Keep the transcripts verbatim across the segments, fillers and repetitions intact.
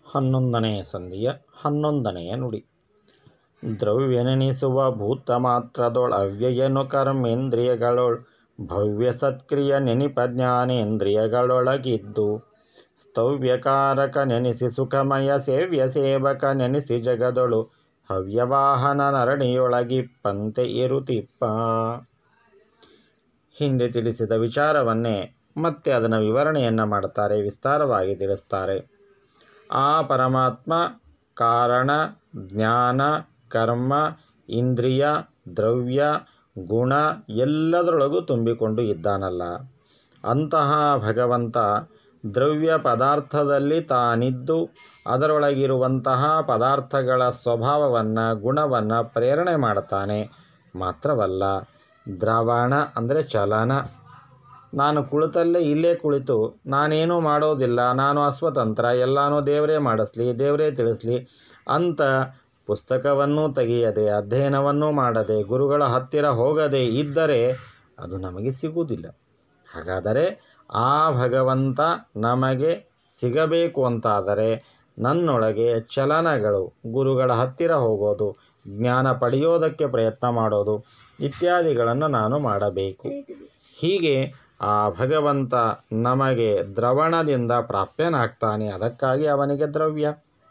ಹನ್ನೊಂದನೆಯ ಸಂಧಿಯ ಹನ್ನೊಂದನೆಯ ನುಡಿ. ದ್ರವ್ಯನೆನಿಸುವ ಭೂತ ಮಾತ್ರದೊಳ್ ಅವ್ಯಯನು ಕರ್ಮೇಂದ್ರಿಯಗಳೊಳ್ ಭವ್ಯ ಸತ್ಕ್ರಿಯ ನೆನಿಪ ಜ್ಞಾನೇಂದ್ರಿಯಗಳೊಳಗಿದ್ದು ಸ್ತವ್ಯಕಾರಕ ನೆನೆಸಿ ಸುಖಮಯ ಸೇವ್ಯ ಸೇವಕ ನೆನೆಸಿ ಜಗದೊಳು ಹವ್ಯವಾಹನ ನರಣಿಯೊಳಗಿಪ್ಪಂತೆ ಇರುತಿಪ್ಪ. ಹಿಂದೆ ತಿಳಿಸಿದ ವಿಚಾರವನ್ನೇ ಮತ್ತೆ ಅದರ ವಿವರಣೆಯನ್ನು ಮಾಡ್ತಾರೆ, ವಿಸ್ತಾರವಾಗಿ ತಿಳಿಸ್ತಾರೆ. ಆ ಪರಮಾತ್ಮ ಕಾರಣ, ಜ್ಞಾನ, ಕರ್ಮ, ಇಂದ್ರಿಯ, ದ್ರವ್ಯ, ಗುಣ ಎಲ್ಲದರೊಳಗೂ ತುಂಬಿಕೊಂಡು ಇದ್ದಾನಲ್ಲ, ಅಂತಹ ಭಗವಂತ ದ್ರವ್ಯ ಪದಾರ್ಥದಲ್ಲಿ ತಾನಿದ್ದು ಅದರೊಳಗಿರುವಂತಹ ಪದಾರ್ಥಗಳ ಸ್ವಭಾವವನ್ನು, ಗುಣವನ್ನು ಪ್ರೇರಣೆ ಮಾಡ್ತಾನೆ. ಮಾತ್ರವಲ್ಲ, ದ್ರವಣ ಅಂದರೆ ಚಲನ. ನಾನು ಕುಳಿತಲ್ಲೇ ಇಲ್ಲೇ ಕುಳಿತು ನಾನೇನೂ ಮಾಡೋದಿಲ್ಲ, ನಾನು ಅಸ್ವತಂತ್ರ, ಎಲ್ಲನೂ ದೇವರೇ ಮಾಡಿಸ್ಲಿ, ದೇವರೇ ತಿಳಿಸ್ಲಿ ಅಂತ ಪುಸ್ತಕವನ್ನೂ ತೆಗೆಯದೆ, ಅಧ್ಯಯನವನ್ನೂ ಮಾಡದೆ, ಗುರುಗಳ ಹತ್ತಿರ ಹೋಗದೆ ಇದ್ದರೆ ಅದು ನಮಗೆ ಸಿಗುವುದಿಲ್ಲ. ಹಾಗಾದರೆ ಆ ಭಗವಂತ ನಮಗೆ ಸಿಗಬೇಕು ಅಂತಾದರೆ ನನ್ನೊಳಗೆ ಚಲನಗಳು, ಗುರುಗಳ ಹತ್ತಿರ ಹೋಗೋದು, ಜ್ಞಾನ ಪಡೆಯೋದಕ್ಕೆ ಪ್ರಯತ್ನ ಮಾಡೋದು ಇತ್ಯಾದಿಗಳನ್ನು ನಾನು ಮಾಡಬೇಕು. ಹೀಗೆ ಆ ಭಗವಂತ ನಮಗೆ ದ್ರವಣದಿಂದ ಪ್ರಾಪ್ಯನಾಗ್ತಾನೆ. ಅದಕ್ಕಾಗಿ ಅವನಿಗೆ ದ್ರವ್ಯ.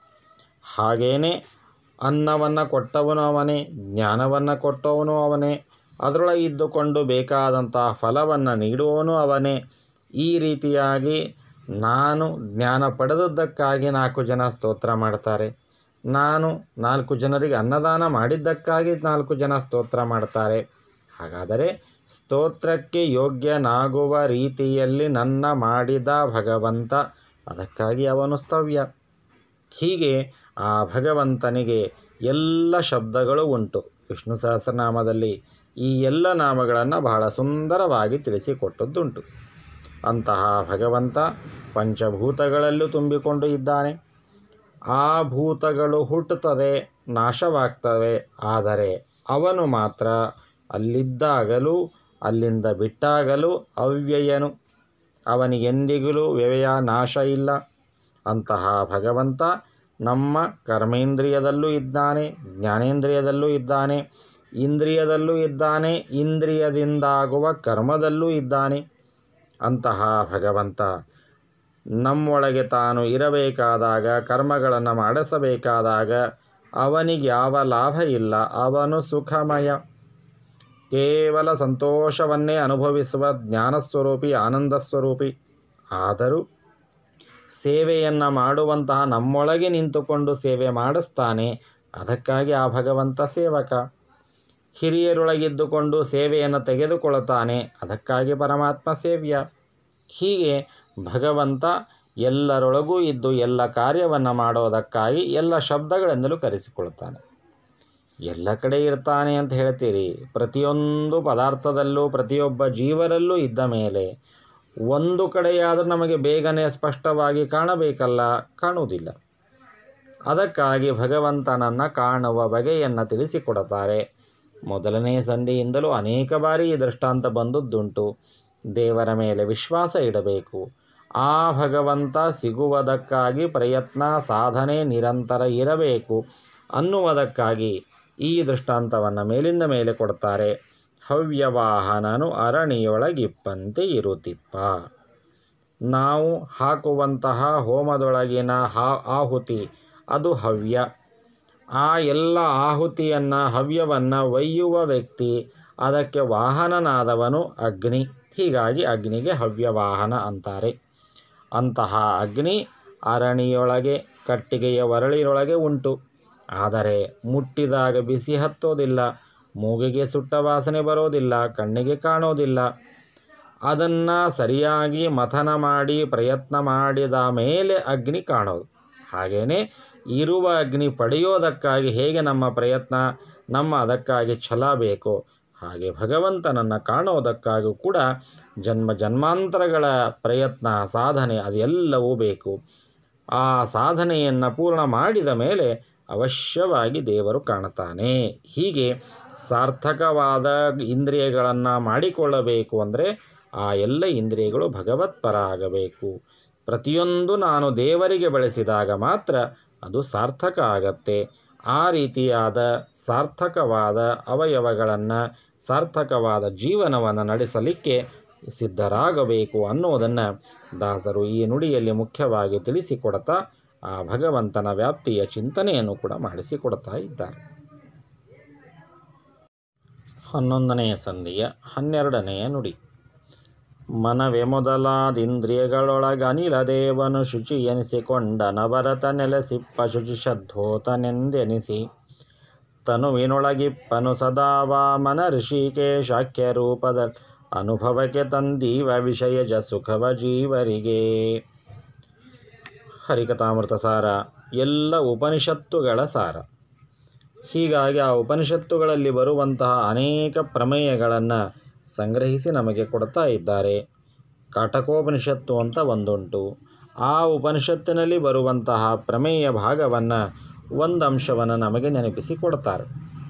ಹಾಗೇನೆ ಅನ್ನವನ್ನು ಕೊಟ್ಟವನು ಅವನೇ, ಜ್ಞಾನವನ್ನು ಕೊಟ್ಟವನು ಅವನೇ, ಅದರೊಳಗಿದ್ದುಕೊಂಡು ಬೇಕಾದಂತಹ ಫಲವನ್ನು ನೀಡುವವನು ಅವನೇ. ಈ ರೀತಿಯಾಗಿ ನಾನು ಜ್ಞಾನ ಪಡೆದದ್ದಕ್ಕಾಗಿ ನಾಲ್ಕು ಜನ ಸ್ತೋತ್ರ ಮಾಡ್ತಾರೆ, ನಾನು ನಾಲ್ಕು ಜನರಿಗೆ ಅನ್ನದಾನ ಮಾಡಿದ್ದಕ್ಕಾಗಿ ನಾಲ್ಕು ಜನ ಸ್ತೋತ್ರ ಮಾಡ್ತಾರೆ. ಹಾಗಾದರೆ ಸ್ತೋತ್ರಕ್ಕೆ ಯೋಗ್ಯನಾಗುವ ರೀತಿಯಲ್ಲಿ ನನ್ನ ಮಾಡಿದ ಭಗವಂತ, ಅದಕ್ಕಾಗಿ ಅವನು ಸ್ತವ್ಯ. ಹೀಗೆ ಆ ಭಗವಂತನಿಗೆ ಎಲ್ಲ ಶಬ್ದಗಳು ಉಂಟು. ವಿಷ್ಣು ಸಹಸ್ರನಾಮದಲ್ಲಿ ಈ ಎಲ್ಲ ನಾಮಗಳನ್ನು ಬಹಳ ಸುಂದರವಾಗಿ ತಿಳಿಸಿಕೊಟ್ಟದ್ದುಂಟು. ಅಂತಹ ಭಗವಂತ ಪಂಚಭೂತಗಳಲ್ಲೂ ತುಂಬಿಕೊಂಡು ಇದ್ದಾನೆ. ಆ ಭೂತಗಳು ಹುಟ್ಟುತ್ತದೆ, ನಾಶವಾಗ್ತವೆ. ಆದರೆ ಅವನು ಮಾತ್ರ ಅಲ್ಲಿದ್ದಾಗಲೂ ಅಲ್ಲಿಂದ ಬಿಟ್ಟಾಗಲೂ ಅವ್ಯಯನು. ಅವನಿಗೆಂದಿಗೂ ವ್ಯಯ ನಾಶ ಇಲ್ಲ. ಅಂತಹ ಭಗವಂತ ನಮ್ಮ ಕರ್ಮೇಂದ್ರಿಯದಲ್ಲೂ ಇದ್ದಾನೆ, ಜ್ಞಾನೇಂದ್ರಿಯದಲ್ಲೂ ಇದ್ದಾನೆ, ಇಂದ್ರಿಯದಲ್ಲೂ ಇದ್ದಾನೆ, ಇಂದ್ರಿಯದಿಂದಾಗುವ ಕರ್ಮದಲ್ಲೂ ಇದ್ದಾನೆ. ಅಂತಹ ಭಗವಂತ ನಮ್ಮೊಳಗೆ ತಾನು ಇರಬೇಕಾದಾಗ, ಕರ್ಮಗಳನ್ನು ಮಾಡಿಸಬೇಕಾದಾಗ ಅವನಿಗೆ ಯಾವ ಲಾಭ ಇಲ್ಲ. ಅವನು ಸುಖಮಯ, ಕೇವಲ ಸಂತೋಷವನ್ನೇ ಅನುಭವಿಸುವ ಜ್ಞಾನಸ್ವರೂಪಿ, ಆನಂದ ಸ್ವರೂಪಿ. ಆದರೂ ಸೇವೆಯನ್ನು ಮಾಡುವಂತಹ ನಮ್ಮೊಳಗೆ ನಿಂತುಕೊಂಡು ಸೇವೆ ಮಾಡಿಸ್ತಾನೆ. ಅದಕ್ಕಾಗಿ ಆ ಭಗವಂತ ಸೇವಕ. ಹಿರಿಯರೊಳಗಿದ್ದುಕೊಂಡು ಸೇವೆಯನ್ನು ತೆಗೆದುಕೊಳ್ಳುತ್ತಾನೆ. ಅದಕ್ಕಾಗಿ ಪರಮಾತ್ಮ ಸೇವ್ಯ. ಹೀಗೆ ಭಗವಂತ ಎಲ್ಲರೊಳಗೂ ಇದ್ದು ಎಲ್ಲ ಕಾರ್ಯವನ್ನು ಮಾಡೋದಕ್ಕಾಗಿ ಎಲ್ಲ ಶಬ್ದಗಳಿಂದಲೂ ಕರೆಸಿಕೊಳ್ಳುತ್ತಾನೆ. ಎಲ್ಲ ಕಡೆ ಇರ್ತಾನೆ ಅಂತ ಹೇಳ್ತೀರಿ. ಪ್ರತಿಯೊಂದು ಪದಾರ್ಥದಲ್ಲೂ ಪ್ರತಿಯೊಬ್ಬ ಜೀವರಲ್ಲೂ ಇದ್ದ ಮೇಲೆ ಒಂದು ಕಡೆಯಾದರೂ ನಮಗೆ ಬೇಗನೆ ಸ್ಪಷ್ಟವಾಗಿ ಕಾಣಬೇಕಲ್ಲ, ಕಾಣುವುದಿಲ್ಲ. ಅದಕ್ಕಾಗಿ ಭಗವಂತನನ್ನು ಕಾಣುವ ಬಗೆಯನ್ನು ತಿಳಿಸಿಕೊಡುತ್ತಾರೆ. ಮೊದಲನೇ ಸಂಧಿಯಿಂದಲೂ ಅನೇಕ ಬಾರಿ ಈ ದೃಷ್ಟಾಂತ ಬಂದದ್ದುಂಟು. ದೇವರ ಮೇಲೆ ವಿಶ್ವಾಸ ಇಡಬೇಕು. ಆ ಭಗವಂತ ಸಿಗುವುದಕ್ಕಾಗಿ ಪ್ರಯತ್ನ, ಸಾಧನೆ ನಿರಂತರ ಇರಬೇಕು ಅನ್ನುವುದಕ್ಕಾಗಿ ಈ ದೃಷ್ಟಾಂತವನ್ನು ಮೇಲಿಂದ ಮೇಲೆ ಕೊಡ್ತಾರೆ. ಹವ್ಯವಾಹನನು ಅರಣಿಯೊಳಗಿಪ್ಪಂತೆ ಇರುತಿಪ್ಪ. ನಾವು ಹಾಕುವಂತಹ ಹೋಮದೊಳಗಿನ ಹಾ ಆಹುತಿ ಅದು ಹವ್ಯ. ಆ ಎಲ್ಲ ಆಹುತಿಯನ್ನು, ಹವ್ಯವನ್ನು ಒಯ್ಯುವ ವ್ಯಕ್ತಿ, ಅದಕ್ಕೆ ವಾಹನನಾದವನು ಅಗ್ನಿ. ಹೀಗಾಗಿ ಅಗ್ನಿಗೆ ಹವ್ಯವಾಹನ ಅಂತಾರೆ. ಅಂತಹ ಅಗ್ನಿ ಅರಣಿಯೊಳಗೆ, ಕಟ್ಟಿಗೆಯ ಒರಳಿನೊಳಗೆ ಉಂಟು. ಆದರೆ ಮುಟ್ಟಿದಾಗ ಬಿಸಿ ಹತ್ತೋದಿಲ್ಲ, ಮೂಗಿಗೆ ಸುಟ್ಟ ವಾಸನೆ ಬರೋದಿಲ್ಲ, ಕಣ್ಣಿಗೆ ಕಾಣೋದಿಲ್ಲ. ಅದನ್ನು ಸರಿಯಾಗಿ ಮಥನ ಮಾಡಿ ಪ್ರಯತ್ನ ಮಾಡಿದ ಮೇಲೆ ಅಗ್ನಿ ಕಾಣೋದು. ಹಾಗೆಯೇ ಇರುವ ಅಗ್ನಿ ಪಡೆಯೋದಕ್ಕಾಗಿ ಹೇಗೆ ನಮ್ಮ ಪ್ರಯತ್ನ, ನಮ್ಮ ಅದಕ್ಕಾಗಿ ಛಲ ಬೇಕೋ ಹಾಗೆ ಭಗವಂತನನ್ನು ಕಾಣೋದಕ್ಕಾಗೂ ಕೂಡ ಜನ್ಮ ಜನ್ಮಾಂತರಗಳ ಪ್ರಯತ್ನ, ಸಾಧನೆ ಅದೆಲ್ಲವೂ ಬೇಕು. ಆ ಸಾಧನೆಯನ್ನು ಪೂರ್ಣ ಮಾಡಿದ ಮೇಲೆ ಅವಶ್ಯವಾಗಿ ದೇವರು ಕಾಣುತ್ತಾನೆ. ಹೀಗೆ ಸಾರ್ಥಕವಾದ ಇಂದ್ರಿಯಗಳನ್ನು ಮಾಡಿಕೊಳ್ಳಬೇಕು ಅಂದರೆ ಆ ಎಲ್ಲ ಇಂದ್ರಿಯಗಳು ಭಗವತ್ಪರ ಆಗಬೇಕು. ಪ್ರತಿಯೊಂದು ನಾನು ದೇವರಿಗೆ ಬಳಸಿದಾಗ ಮಾತ್ರ ಅದು ಸಾರ್ಥಕ ಆಗತ್ತೆ. ಆ ರೀತಿಯಾದ ಸಾರ್ಥಕವಾದ ಅವಯವಗಳನ್ನು, ಸಾರ್ಥಕವಾದ ಜೀವನವನ್ನು ನಡೆಸಲಿಕ್ಕೆ ಸಿದ್ಧರಾಗಬೇಕು ಅನ್ನೋದನ್ನು ದಾಸರು ಈ ನುಡಿಯಲ್ಲಿ ಮುಖ್ಯವಾಗಿ ತಿಳಿಸಿಕೊಡ್ತಾ ಆ ಭಗವಂತನ ವ್ಯಾಪ್ತಿಯ ಚಿಂತನೆಯನ್ನು ಕೂಡ ಮಾಡಿಸಿಕೊಡ್ತಾ ಇದ್ದಾರೆ. ಹನ್ನೊಂದನೆಯ ಸಂಧಿಯ ಹನ್ನೆರಡನೆಯ ನುಡಿ. ಮನವೇ ಮೊದಲಾದಿಂದ್ರಿಯಗಳೊಳಗನಿಲದೇವನು ಶುಚಿ ಎನಿಸಿಕೊಂಡ ನವರತ ನೆಲೆಸಿಪ್ಪ ಶುಚಿಷದ್ಧೋತನೆಂದೆನಿಸಿ ತನುವಿನೊಳಗಿಪ್ಪನು ಸದಾ ವಾಮನ ಋಷಿಕೇಶಾಖ್ಯ ರೂಪದ ಅನುಭವಕ್ಕೆ ತಂದೀವ ವಿಷಯಜ ಸುಖವ ಜೀವರಿಗೆ. ಹರಿಕಥಾಮೃತ ಸಾರ ಎಲ್ಲ ಉಪನಿಷತ್ತುಗಳ ಸಾರ. ಹೀಗಾಗಿ ಆ ಉಪನಿಷತ್ತುಗಳಲ್ಲಿ ಬರುವಂತಹ ಅನೇಕ ಪ್ರಮೇಯಗಳನ್ನು ಸಂಗ್ರಹಿಸಿ ನಮಗೆ ಕೊಡ್ತಾ ಇದ್ದಾರೆ. ಕಾಟಕೋಪನಿಷತ್ತು ಅಂತ ಒಂದುಂಟು. ಆ ಉಪನಿಷತ್ತಿನಲ್ಲಿ ಬರುವಂತಹ ಪ್ರಮೇಯ ಭಾಗವನ್ನು, ಒಂದು ಅಂಶವನ್ನು ನಮಗೆ ನೆನಪಿಸಿ ಕೊಡ್ತಾರೆ.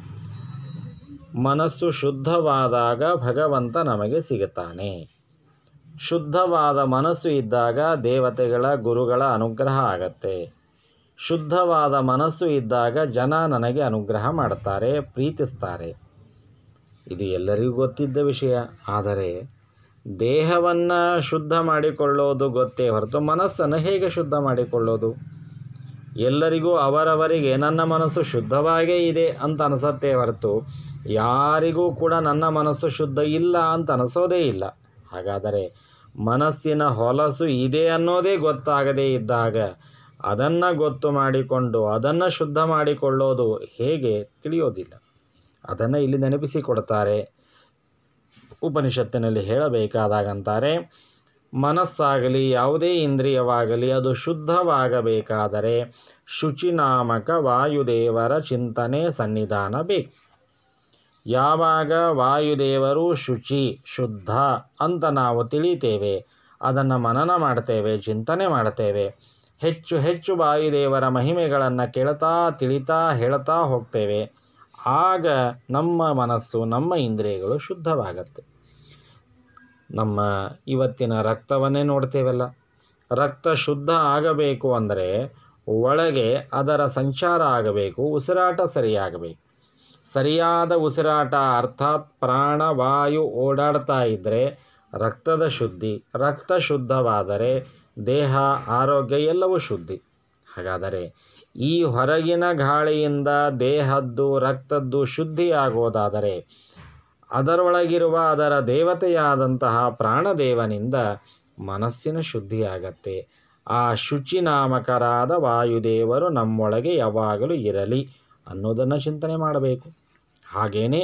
ಮನಸ್ಸು ಶುದ್ಧವಾದಾಗ ಭಗವಂತ ನಮಗೆ ಸಿಗುತ್ತಾನೆ. ಶುದ್ಧವಾದ ಮನಸ್ಸು ಇದ್ದಾಗ ದೇವತೆಗಳ, ಗುರುಗಳ ಅನುಗ್ರಹ ಆಗತ್ತೆ. ಶುದ್ಧವಾದ ಮನಸ್ಸು ಇದ್ದಾಗ ಜನ ನನಗೆ ಅನುಗ್ರಹ ಮಾಡ್ತಾರೆ, ಪ್ರೀತಿಸ್ತಾರೆ. ಇದು ಎಲ್ಲರಿಗೂ ಗೊತ್ತಿದ್ದ ವಿಷಯ. ಆದರೆ ದೇಹವನ್ನು ಶುದ್ಧ ಮಾಡಿಕೊಳ್ಳೋದು ಗೊತ್ತೇ ಹೊರತು ಮನಸ್ಸನ್ನು ಹೇಗೆ ಶುದ್ಧ ಮಾಡಿಕೊಳ್ಳೋದು? ಎಲ್ಲರಿಗೂ ಅವರವರಿಗೆ ನನ್ನ ಮನಸ್ಸು ಶುದ್ಧವಾಗೇ ಇದೆ ಅಂತ ಅನಿಸತ್ತೇ ಹೊರತು ಯಾರಿಗೂ ಕೂಡ ನನ್ನ ಮನಸ್ಸು ಶುದ್ಧ ಇಲ್ಲ ಅಂತ ಅನಿಸೋದೇ ಇಲ್ಲ. ಹಾಗಾದರೆ ಮನಸ್ಸಿನ ಹೊಲಸು ಇದೆ ಅನ್ನೋದೇ ಗೊತ್ತಾಗದೇ ಇದ್ದಾಗ ಅದನ್ನು ಗೊತ್ತು ಮಾಡಿಕೊಂಡು ಅದನ್ನು ಶುದ್ಧ ಮಾಡಿಕೊಳ್ಳೋದು ಹೇಗೆ ತಿಳಿಯೋದಿಲ್ಲ. ಅದನ್ನು ಇಲ್ಲಿ ನೆನಪಿಸಿಕೊಡ್ತಾರೆ. ಉಪನಿಷತ್ತಿನಲ್ಲಿ ಹೇಳಬೇಕಾದಾಗಂತಾರೆ, ಮನಸ್ಸಾಗಲಿ ಯಾವುದೇ ಇಂದ್ರಿಯವಾಗಲಿ ಅದು ಶುದ್ಧವಾಗಬೇಕಾದರೆ ಶುಚಿನಾಮಕ ವಾಯುದೇವರ ಚಿಂತನೆ ಸನ್ನಿಧಾನ ಬೇಕು. ಯಾವಾಗ ವಾಯುದೇವರು ಶುಚಿ, ಶುದ್ಧ ಅಂತ ನಾವು ತಿಳಿತೇವೆ, ಅದನ್ನು ಮನನ ಮಾಡ್ತೇವೆ, ಚಿಂತನೆ ಮಾಡ್ತೇವೆ, ಹೆಚ್ಚು ಹೆಚ್ಚು ವಾಯುದೇವರ ಮಹಿಮೆಗಳನ್ನು ಕೇಳ್ತಾ ತಿಳಿತಾ ಹೇಳ್ತಾ ಹೋಗ್ತೇವೆ, ಆಗ ನಮ್ಮ ಮನಸ್ಸು, ನಮ್ಮ ಇಂದ್ರಿಯಗಳು ಶುದ್ಧವಾಗತ್ತೆ. ನಮ್ಮ ಇವತ್ತಿನ ರಕ್ತವನ್ನೇ ನೋಡ್ತೇವಲ್ಲ, ರಕ್ತ ಶುದ್ಧ ಆಗಬೇಕು ಅಂದರೆ ಒಳಗೆ ಅದರ ಸಂಚಾರ ಆಗಬೇಕು, ಉಸಿರಾಟ ಸರಿಯಾಗಬೇಕು. ಸರಿಯಾದ ಉಸಿರಾಟ ಅರ್ಥಾತ್ ಪ್ರಾಣವಾಯು ಓಡಾಡ್ತಾ ಇದ್ದರೆ ರಕ್ತದ ಶುದ್ಧಿ, ರಕ್ತ ಶುದ್ಧವಾದರೆ ದೇಹ, ಆರೋಗ್ಯ ಎಲ್ಲವೂ ಶುದ್ಧಿ. ಹಾಗಾದರೆ ಈ ಹೊರಗಿನ ಗಾಳಿಯಿಂದ ದೇಹದ್ದು, ರಕ್ತದ್ದು ಶುದ್ಧಿಯಾಗೋದಾದರೆ ಅದರೊಳಗಿರುವ ಅದರ ದೇವತೆಯಾದಂತಹ ಪ್ರಾಣದೇವನಿಂದ ಮನಸ್ಸಿನ ಶುದ್ಧಿಯಾಗತ್ತೆ. ಆ ಶುಚಿನಾಮಕರಾದ ವಾಯುದೇವರು ನಮ್ಮೊಳಗೆ ಯಾವಾಗಲೂ ಇರಲಿ ಅನ್ನೋದನ್ನು ಚಿಂತನೆ ಮಾಡಬೇಕು. ಹಾಗೇನೆ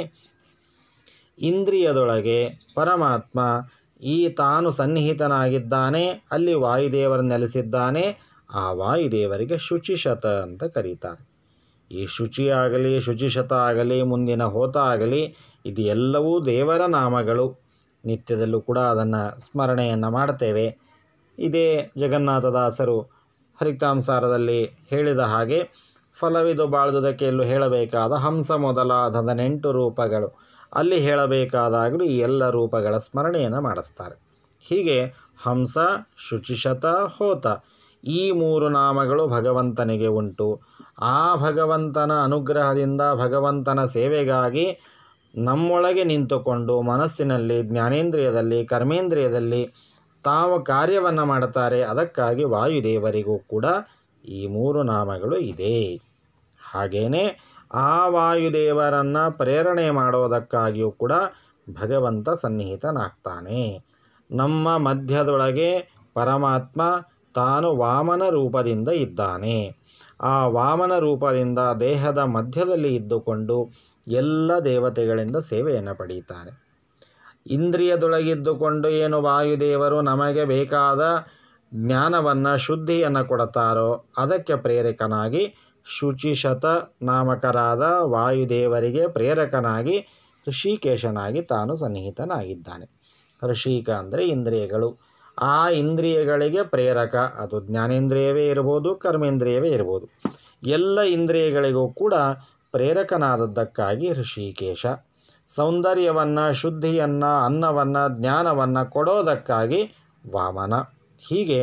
ಇಂದ್ರಿಯದೊಳಗೆ ಪರಮಾತ್ಮ ಈ ತಾನು ಸನ್ನಿಹಿತನಾಗಿದ್ದಾನೆ, ಅಲ್ಲಿ ವಾಯುದೇವರು ನೆಲೆಸಿದ್ದಾನೆ. ಆ ವಾಯುದೇವರಿಗೆ ಶುಚಿಶತ ಅಂತ ಕರೀತಾರೆ. ಈ ಶುಚಿಯಾಗಲಿ, ಶುಚಿಶತ ಆಗಲಿ, ಮುಂದಿನ ಹೋತ ಆಗಲಿ, ಇದು ಎಲ್ಲವೂ ದೇವರ ನಾಮಗಳು. ನಿತ್ಯದಲ್ಲೂ ಕೂಡ ಅದನ್ನು ಸ್ಮರಣೆಯನ್ನು ಮಾಡ್ತೇವೆ. ಇದೇ ಜಗನ್ನಾಥದಾಸರು ಹರಿಕಥಾಮೃತಸಾರದಲ್ಲಿ ಹೇಳಿದ ಹಾಗೆ ಫಲವಿದು ಬಾಳುವುದಕ್ಕೆ ಎಲ್ಲೂ ಹೇಳಬೇಕಾದ ಹಂಸ ಮೊದಲಾದ ಹದಿನೆಂಟು ರೂಪಗಳು, ಅಲ್ಲಿ ಹೇಳಬೇಕಾದಾಗಲೂ ಈ ಎಲ್ಲ ರೂಪಗಳ ಸ್ಮರಣೆಯನ್ನು ಮಾಡಿಸ್ತಾರೆ. ಹೀಗೆ ಹಂಸ, ಶುಚಿಶತ, ಹೋತ ಈ ಮೂರು ನಾಮಗಳು ಭಗವಂತನಿಗೆ ಉಂಟು. ಆ ಭಗವಂತನ ಅನುಗ್ರಹದಿಂದ ಭಗವಂತನ ಸೇವೆಗಾಗಿ ನಮ್ಮೊಳಗೆ ನಿಂತುಕೊಂಡು ಮನಸ್ಸಿನಲ್ಲಿ, ಜ್ಞಾನೇಂದ್ರಿಯದಲ್ಲಿ, ಕರ್ಮೇಂದ್ರಿಯದಲ್ಲಿ ತಾವು ಕಾರ್ಯವನ್ನು ಮಾಡುತ್ತಾರೆ. ಅದಕ್ಕಾಗಿ ವಾಯುದೇವರಿಗೂ ಕೂಡ ಈ ಮೂರು ನಾಮಗಳು ಇದೆ. ಹಾಗೇನೆ ಆ ವಾಯುದೇವರನ್ನು ಪ್ರೇರಣೆ ಮಾಡೋದಕ್ಕಾಗಿಯೂ ಕೂಡ ಭಗವಂತ ಸನ್ನಿಹಿತನಾಗ್ತಾನೆ. ನಮ್ಮ ಮಧ್ಯದೊಳಗೆ ಪರಮಾತ್ಮ ತಾನು ವಾಮನ ರೂಪದಿಂದ ಇದ್ದಾನೆ. ಆ ವಾಮನ ರೂಪದಿಂದ ದೇಹದ ಮಧ್ಯದಲ್ಲಿ ಇದ್ದುಕೊಂಡು ಎಲ್ಲ ದೇವತೆಗಳಿಂದ ಸೇವೆಯನ್ನು ಪಡೀತಾನೆ. ಇಂದ್ರಿಯದೊಳಗಿದ್ದುಕೊಂಡು ಏನು ವಾಯುದೇವರು ನಮಗೆ ಬೇಕಾದ ಜ್ಞಾನವನ್ನು, ಶುದ್ಧಿಯನ್ನು ಕೊಡುತ್ತಾರೋ ಅದಕ್ಕೆ ಪ್ರೇರಕನಾಗಿ ಶುಚಿಶತ ನಾಮಕರಾದ ವಾಯುದೇವರಿಗೆ ಪ್ರೇರಕನಾಗಿ ಋಷಿಕೇಶನಾಗಿ ತಾನು ಸನ್ನಿಹಿತನಾಗಿದ್ದಾನೆ. ಋಷಿಕ ಅಂದರೆ ಇಂದ್ರಿಯಗಳು. ಆ ಇಂದ್ರಿಯಗಳಿಗೆ ಪ್ರೇರಕ, ಅದು ಜ್ಞಾನೇಂದ್ರಿಯವೇ ಇರ್ಬೋದು, ಕರ್ಮೇಂದ್ರಿಯವೇ ಇರ್ಬೋದು. ಎಲ್ಲ ಇಂದ್ರಿಯಗಳಿಗೂ ಕೂಡ ಪ್ರೇರಕನಾದದ್ದಕ್ಕಾಗಿ ಋಷಿಕೇಶ. ಸೌಂದರ್ಯವನ್ನು, ಶುದ್ಧಿಯನ್ನು, ಅನ್ನವನ್ನು, ಜ್ಞಾನವನ್ನು ಕೊಡೋದಕ್ಕಾಗಿ ವಾಮನ. ಹೀಗೆ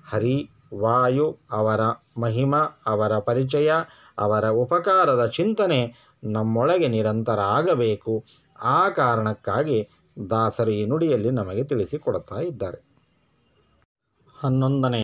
ಹರಿ, ವಾಯು, ಅವರ ಮಹಿಮ, ಅವರ ಪರಿಚಯ, ಅವರ ಉಪಕಾರದ ಚಿಂತನೆ ನಮ್ಮೊಳಗೆ ನಿರಂತರ ಆಗಬೇಕು. ಆ ಕಾರಣಕ್ಕಾಗಿ ದಾಸರು ಈ ನುಡಿಯಲ್ಲಿ ನಮಗೆ ತಿಳಿಸಿಕೊಡ್ತಾ ಇದ್ದಾರೆ. ಹನ್ನೊಂದನೇ